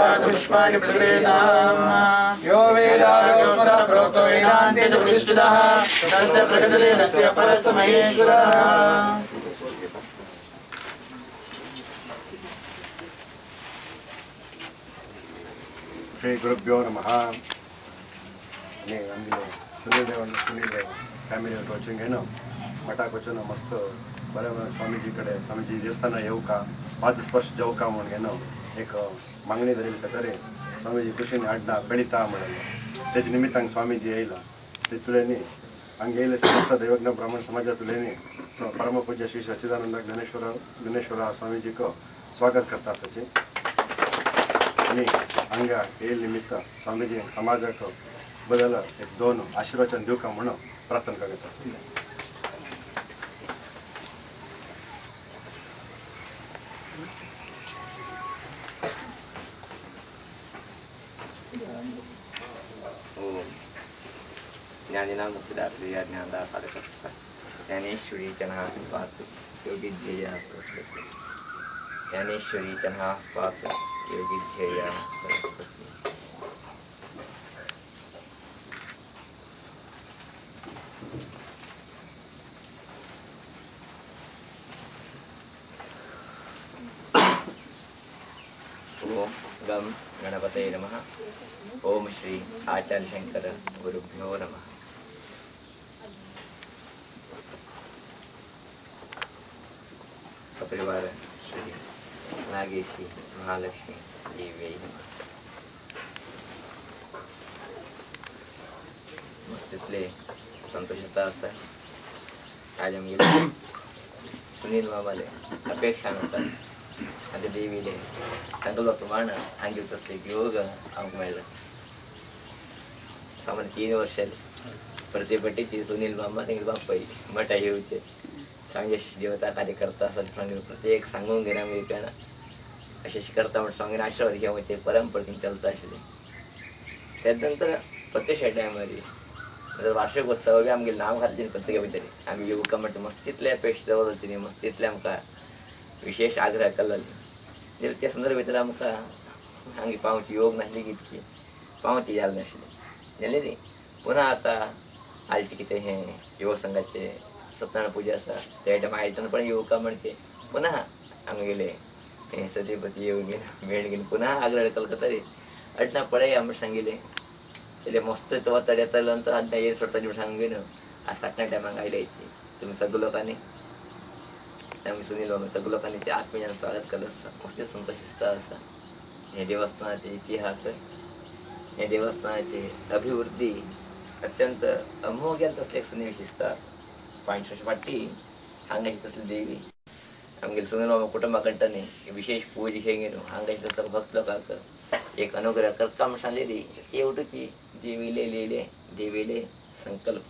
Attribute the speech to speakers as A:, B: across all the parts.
A: पुष्पाणि प्रकृताम् यो वेदायो स्वरा प्रोक्तो वेदान्ते च प्रतिष्ठितः तस्य प्रकृतिरे तस्य परस्य महेश्वरः।
B: श्री गुरुभ्यो नमः। सुनील फॅमिली वचून मठाक वचून मस्त बरं स्वामीजी कडे स्वामीजी देवस्थान येऊ का पादस्पर्श जाऊ का म्हणून घेणं एक मागणी धरेल तरी स्वामीजी कुशीने आडना बेळीता म्हणून त्याच्या निमित्तान स्वामीजी येयला ते तुलेनी हंगे येयले समस्त दैवज्ञ ब्राह्मण समाजा तुलेनी परम पूज्य श्री सच्चिदानंद ज्ञानेश्वरा स्वामीजी को स्वागत करता सचिन आणि हंगा येईल निमित्त स्वामीजी समाजाक बदल एक दोन आशीर्वचन देऊ का म्हणून प्रार्थना करत असते।
C: ज्ञानीनाम मुक्तिदात्री ज्ञानदा साधक ज्ञानेश्वरी चना पात्र योगी ध्येया सरस्वती ज्ञानेश्वरी चना पात्र योगी ध्येया सरस्वती। ओम गम गणपतये नमः। ओम श्री आचार्य शंकर गुरुभ्यो नमः। सपरिवार श्री नागेशी महालक्ष्मी देवी मस्तितले संतोषता असं आज आम्ही सुनील बाबाले अपेक्षानुसार आता देवीले संकल्पाप्रमाणे अंगित असले योग आमक मिळाला सामान्य 3 वर्षाले प्रतिपट्टी ती सुनील बाबा तेंगे बाप मठा येऊचे चांगले देवता कार्यकर्ता असतात प्रत्येक सांगून घेण्या मिळताना असे करता म्हणून स्वामींना आशीर्वाद घ्यायचे परंपरेने चालत असले त्यानंतर प्रत्येक टायमारी वार्षिकोत्सव बी आमगे नाव घातले प्रत्येका भितर आम्ही योग म्हणतो मस्तीतल्या अपेक्षा दवरतली मस्तीतल्या आमकां विशेष आग्रह केला त्या संदर्भ भितर आमकां हांगी पावची योग नासली कितकी पावती जाल नासली जालें न्ही पुन्हा आता हालचे कितें हे योग संघाचे सत्यनारायण पूजा आसा त्या टायमा आयटन पण येवका म्हणचे पुन्हा आमी गेले हे सतीपती येवन घेवन मेळ घेवन पुन्हा आग्रह केलो तरी अडना पळय आमी सांगिले એટલે मस्त तेव्हा तड्यानंतर अडना ये सोडता जेवण सांगून आज 7 टायमांक आयल्याची तुम्ही सगळ्या लोकांनी आम्ही सुनील बाबा सगळ्या लोकांनी ते आत्मीयान स्वागत केलं आसा मस्त संतोष दिसता आसा। हे देवस्थानाचे इतिहास हे देवस्थानाची अभिवृद्धी अत्यंत अमोघ तसले सन्निविशिस्त आसा। 5 वर्ष फाटी हांगाची तसली देवी आमगे सुनील बाबा कुटुंबाकडल्यान विशेष पूजा घेवन हांगाची तर भक्त लोकांक एक अनुग्रह करता म्हणून सांगलेली ती एवढीची देवीले लिहिले देवीले संकल्प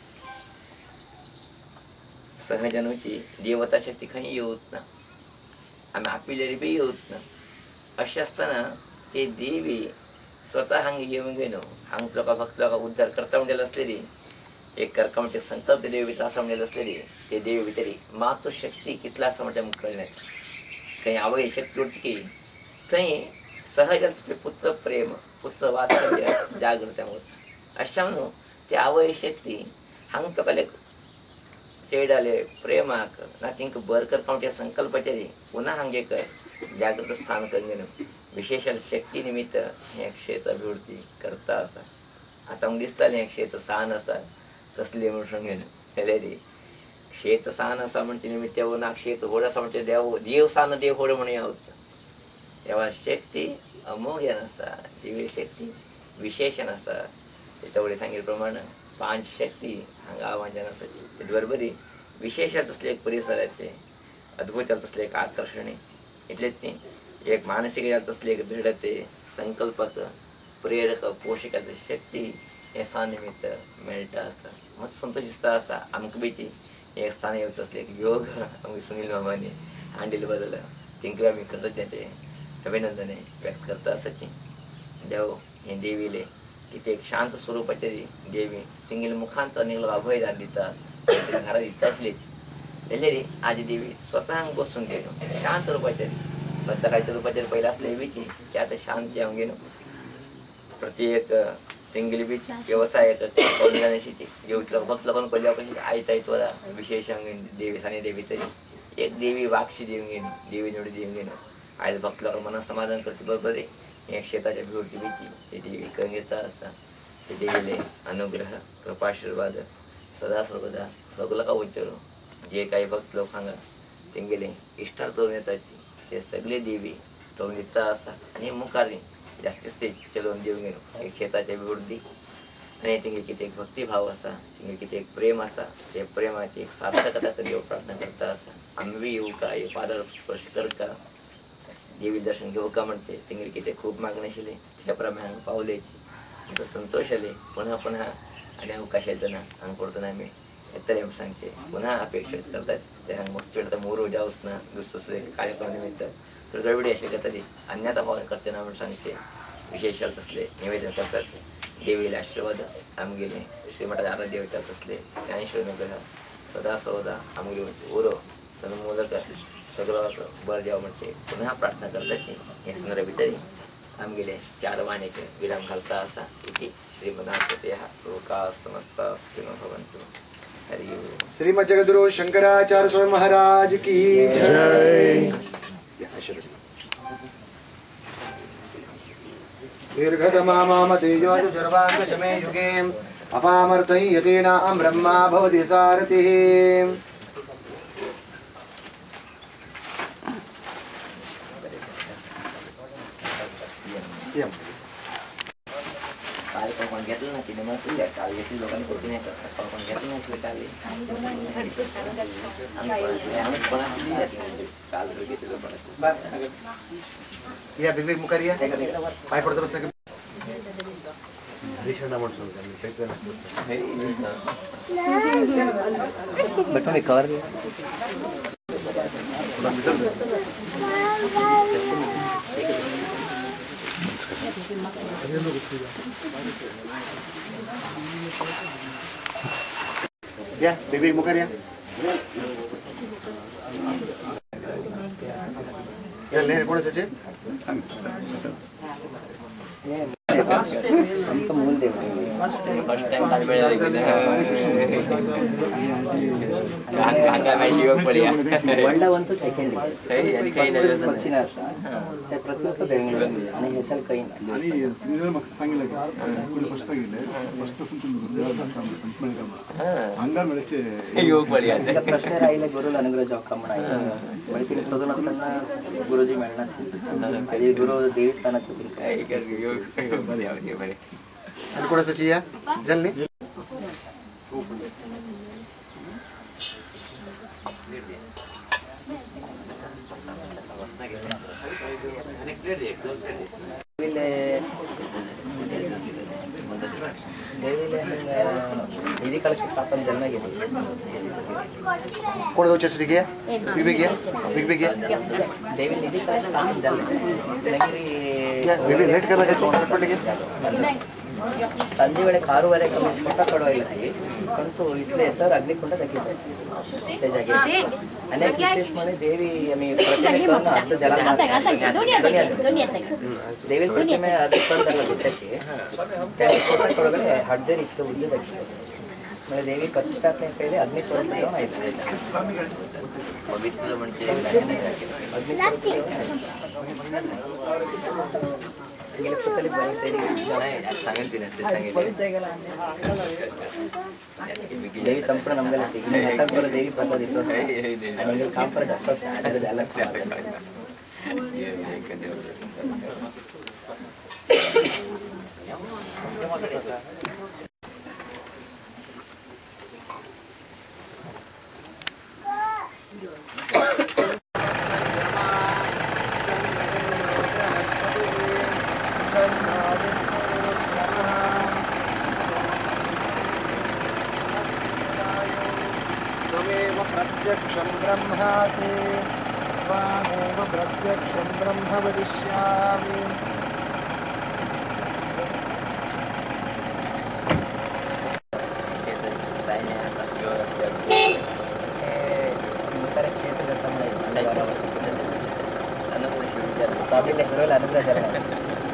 C: सहजनुची देवता शक्ती खंय येवत ना आम्ही आपिलेली बी येवत ना अशें आसतना ते देवी स्वतः हांगा येवन घेवन हांगा लोकां भक्त लोकांक उद्धार करता म्हणलेली असलेली एक करकमचे संकल्प देवी भितर आसा म्हणलेली असलेली ते देवी भितर मातृशक्ती कितला आसा म्हणजे आमकां कळना खंय आवय शक्ती उरता की थंय सहजच पुत्र प्रेम पुत्र वात्सल्य जागृत अशा म्हणून ते आवय शक्ती हांगा तोकाले चेडाले प्रेमाक ना तिंक बर करपाच्या संकल्पाचेर पुन्हा हांगा एक जागृत स्थान करून विशेष शक्ती निमित्त हे क्षेत्र अभिवृद्धी करता आसा। आता हांगा दिसतालें हें क्षेत्र सान आसा तसले म्हणून घेवन जाल्यार क्षेत्र सान आसा म्हणजे निमित्त ना क्षेत्र व्हड आसा म्हणजे देव सान देव व्हड म्हणून येवता तेव्हा शक्ती अमोघ्यान आसा दिव्य शक्ती विशेषण आसा त्याच्या वडे सांगिल्ले प्रमाण 5 शक्ती हांगा आव्हान आसाची ते बरोबरी विशेष तसले एक परिसराचे अद्भुत तसले एक आकर्षण इतलेच न्ही एक मानसिक तसले एक दृढते संकल्पक प्रेरक पोषकाची शक्ती हे स्थान निमित्त मेळटा आसा मत संतोष दिसता आसा आमकां बीची एक स्थान येवत असले एक योग आमगे सुनील बाबांनी हांडिल्ले बदल तिंका आमी कृतज्ञते अभिनंदने व्यक्त करता आसाची देव हे देवीले किती एक शांत स्वरूपाचे देवी तिंगेले मुखांत निगलो अभयदान दिता आसा घरा दिता आसलीच जाल्यार आज देवी स्वतः बसून घेवन शांत रूपाचे भक्त काहीतरी रूपाचे पहिला असले बीची की आता शांती आमगे नो प्रत्येक तिंगली बीच व्यवसाय गणेशीची जेवढं भक्त लोकांना पहिल्यापासून आयता येतो विशेष अंगे देवी साने देवी तरी एक देवी वाक्षी देऊन घेणे देवी निवडी देऊन घेणं आज भक्त लोक मनात समाधान करते बरोबर आहे. एक शेताच्या भिवटी बीची ते देवी करून घेता असा ते देवीले अनुग्रह कृपाशीर्वाद सदा सर्वदा सगळं का उच्चारू जे काही भक्त लोक सांगा ते गेले इष्टार तोरून येताची ते सगळे देवी तोरून येता असा आणि मुखारी जास्तीच ते चलवून देऊन गेलो एक शेताच्या विवृद्धी आणि तिथे किती एक भक्तिभाव असा तिथे किती एक प्रेम असा ते प्रेमाची एक सार्थकता कधी प्रार्थना करता असा आम्ही येऊ का ये पादार स्पर्श कर का देवी दर्शन घेऊ का म्हणते तिथे किती खूप मागणे शिले त्याप्रमाणे पावलेची असं संतोष आले पुन्हा पुन्हा आणि अवकाश येतो ना अंग पडतो ना आम्ही तरी सांगते पुन्हा अपेक्षित करतात ते मस्त वेळ तर मोरू जाऊत ना दुसरे कार्यक्रमानिमित्त तर गडबडी असे तरी अन्याचा भाव करते ना म्हणून सांगते विशेष अर्थ असले निवेदन करतात देवीला आशीर्वाद आमगेले श्रीमठाचे आराध्य देवतात असले ज्ञानेश्वर अनुग्रह सदा सवदा आमगे ओरो तन्मूलक सगळं बळ द्यावं म्हणते पुन्हा प्रार्थना करतात हे संदर्भ तरी आमगेले 4 वाणीचे विराम घालता असा इथे श्रीमनाथ लोका समस्ता सुखिनो भवन्तु. हरि ओम.
A: श्रीमद जगद्गुरु शंकराचार्य स्वामी महाराज की जय. दीर्घतमाम तेजो सर्वांग शमे युगे अपामर्तहि यतेनां ब्रह्मा भवति सारथिः.
C: काल पण घेतलं ना तिने मग तुझ्या काल घेतली लोकांनी होती नाही करतात पण घेतलं नसले काल काल घेतलं
A: या बिग बिग मुकारिया पाय पडतो बसता
C: बट मी कवर
A: या बिग बिग मुकारिया या ले कोणाचे
C: हमको मूल दे फर्स्ट टाइम काल बेळा हंगा मॅच योग पडिया वंडा वन तो सेकंड काही आणि काही नाही पक्षीना असा त्या प्रत्येक बेंगळूर आणि हेसल काही
D: आणि सिनियर मग सांगितलं की कोणी फर्स्ट सांगितलं फर्स्ट पासून हंगा मिळचे
C: योग पडिया
E: प्रश्न राहिले गुरुला अनुग्रह जॉब म्हणायला म्हणजे तिने शोधून असताना गुरुजी मिळणार कधी गुरु देवस्थानात होतील
C: काही कर योग बरे आवडे बरे
A: आणि कोणासाठी या जल्दी
E: निधी कलश स्थापन जन्म घेतली
A: कोण दोच्यासाठी घ्या बिग बिग घ्या बिग बिग घ्या
E: देवी निधी कलश स्थापन जन्म
A: बिग बिग लेट करला कसं पडले घ्या
E: संजे ವೇಳೆ 6:30 कमी छोटा कड़वायला परंतु इथले तर अग्निकुंड दाखवतात त्या जागी अनेक विशेष म्हणे देवी आम्ही प्रतिमे करून अर्ध जला देवी प्रतिमे अर्ध करून झाला त्याची त्या छोटा कड़वायला हड्डे इतकं उद्योग दाखवतात म्हणजे देवी प्रतिष्ठापने पहिले अग्निस्वरूप घेऊन आहेत
C: पवित्र म्हणजे
E: गेले पुतली बरी सेरी
C: सांगितले ना ते सांगितले
E: देवी संपूर्ण नंबर होती आता बरं देवी प्रसाद येतो आणि काम करत असतात झालंच
A: प्रत्यक्षं ब्रह्मासि त्वामेव प्रत्यक्षं ब्रह्म वदिष्यामि.
E: क्षेत्र स्वामीने सर्वांना अनुग्रह करणार